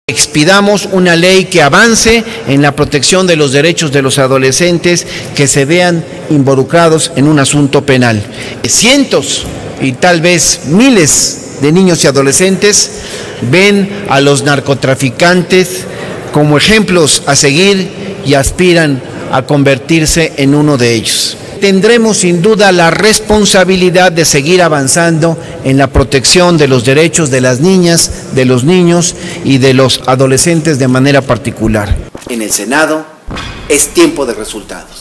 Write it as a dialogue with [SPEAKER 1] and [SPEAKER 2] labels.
[SPEAKER 1] Expidamos una ley que avance en la protección de los derechos de los adolescentes que se vean involucrados en un asunto penal. Cientos y tal vez miles de niños y adolescentes ven a los narcotraficantes como ejemplos a seguir y aspiran a convertirse en uno de ellos. Tendremos sin duda la responsabilidad de seguir avanzando en la protección de los derechos de las niñas, de los niños y de los adolescentes de manera particular. En el Senado es tiempo de resultados.